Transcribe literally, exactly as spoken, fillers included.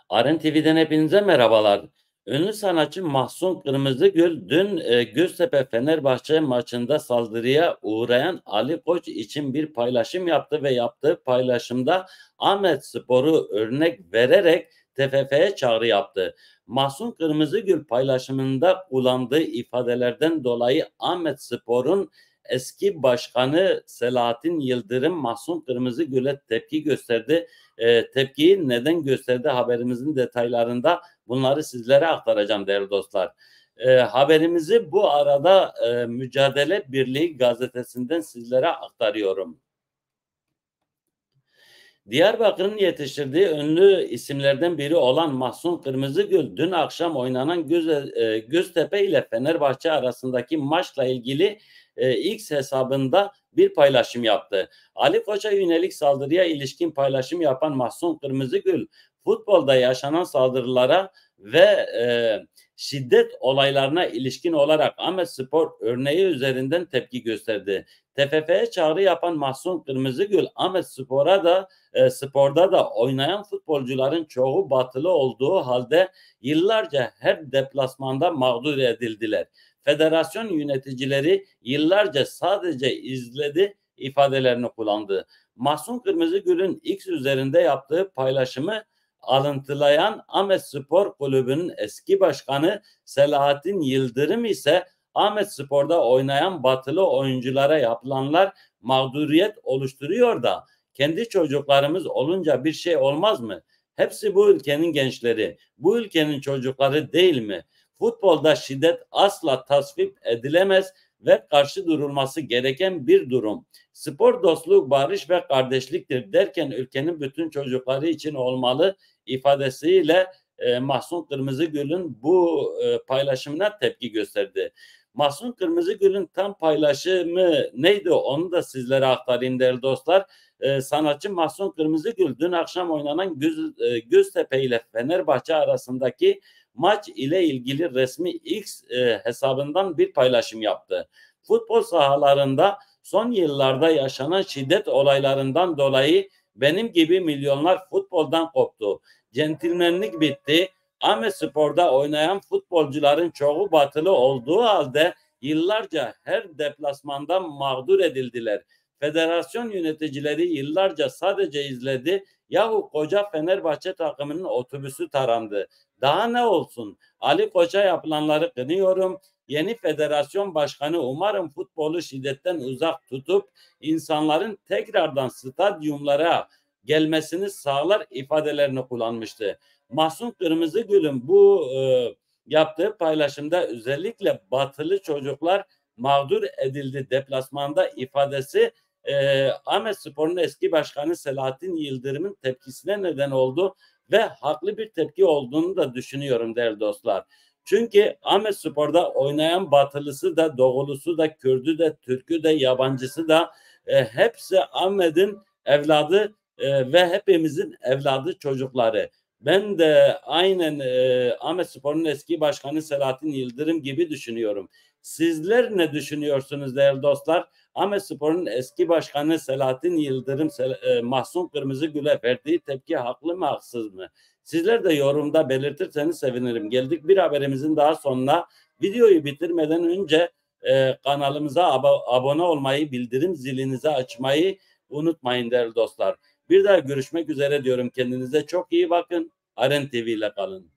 Aren T V'den hepinize merhabalar. Ünlü sanatçı Mahsun Kırmızıgül dün e, Göztepe Fenerbahçe maçında saldırıya uğrayan Ali Koç için bir paylaşım yaptı ve yaptığı paylaşımda Ahmetspor'u örnek vererek T F F'ye çağrı yaptı. Mahsun Kırmızıgül paylaşımında kullandığı ifadelerden dolayı Ahmetspor'un eski başkanı Selahattin Yıldırım Mahsun Kırmızıgül'e tepki gösterdi. E, tepkiyi neden gösterdi haberimizin detaylarında bunları sizlere aktaracağım değerli dostlar. E, haberimizi bu arada e, Mücadele Birliği gazetesinden sizlere aktarıyorum. Diyarbakır'ın yetiştirdiği ünlü isimlerden biri olan Mahsun Kırmızıgül dün akşam oynanan Göz, e, Göztepe ile Fenerbahçe arasındaki maçla ilgili e, X hesabında bir paylaşım yaptı. Ali Koç'a yönelik saldırıya ilişkin paylaşım yapan Mahsun Kırmızıgül, futbolda yaşanan saldırılara ve e, şiddet olaylarına ilişkin olarak Ahmetspor örneği üzerinden tepki gösterdi. T F F'ye çağrı yapan Mahsun Kırmızıgül, Ahmetspor'a da e, sporda da oynayan futbolcuların çoğu batılı olduğu halde yıllarca her deplasmanda mağdur edildiler. Federasyon yöneticileri yıllarca sadece izledi ifadelerini kullandı. Mahsun Kırmızıgül'ün X üzerinde yaptığı paylaşımı alıntılayan Ahmetspor Kulübü'nün eski başkanı Selahattin Yıldırım ise Ahmetspor'da oynayan batılı oyunculara yapılanlar mağduriyet oluşturuyor da kendi çocuklarımız olunca bir şey olmaz mı? Hepsi bu ülkenin gençleri, bu ülkenin çocukları değil mi? Futbolda şiddet asla tasvip edilemez ve karşı durulması gereken bir durum. Spor dostluk, barış ve kardeşliktir derken ülkenin bütün çocukları için olmalı ifadesiyle e, Mahsun Kırmızıgül'ün bu e, paylaşımına tepki gösterdi. Mahsun Kırmızıgül'ün tam paylaşımı neydi onu da sizlere aktarayım değerli dostlar. Ee, sanatçı Mahsun Kırmızıgül dün akşam oynanan Göz, e, Göztepe ile Fenerbahçe arasındaki maç ile ilgili resmi X e, hesabından bir paylaşım yaptı. Futbol sahalarında son yıllarda yaşanan şiddet olaylarından dolayı benim gibi milyonlar futboldan koptu. Centilmenlik bitti. Ahmetspor'da oynayan futbolcuların çoğu batılı olduğu halde yıllarca her deplasmanda mağdur edildiler. Federasyon yöneticileri yıllarca sadece izledi. Yahu koca Fenerbahçe takımının otobüsü tarandı. Daha ne olsun? Ali Koç'a yapılanları kınıyorum. Yeni federasyon başkanı umarım futbolu şiddetten uzak tutup insanların tekrardan stadyumlara gelmesini sağlar ifadelerini kullanmıştı. Mahsun Kırmızıgül'ün bu e, yaptığı paylaşımda özellikle batılı çocuklar mağdur edildi deplasmanda ifadesi e, Ahmetspor'un eski başkanı Selahattin Yıldırım'ın tepkisine neden oldu ve haklı bir tepki olduğunu da düşünüyorum değerli dostlar. Çünkü Ahmetspor'da oynayan batılısı da, doğulusu da, Kürdü de, Türkü de, yabancısı da e, hepsi Ahmet'in evladı e, ve hepimizin evladı çocukları. Ben de aynen e, Ahmetspor'un eski başkanı Selahattin Yıldırım gibi düşünüyorum. Sizler ne düşünüyorsunuz değerli dostlar? Ahmetspor'un eski başkanı Selahattin Yıldırım e, Mahsun Kırmızıgül'e verdiği tepki haklı mı haksız mı? Sizler de yorumda belirtirseniz sevinirim. Geldik bir haberimizin daha sonuna. Videoyu bitirmeden önce e, kanalımıza ab- abone olmayı, bildirim zilinizi açmayı unutmayın değerli dostlar. Bir daha görüşmek üzere diyorum. Kendinize çok iyi bakın. Aren T V ile kalın.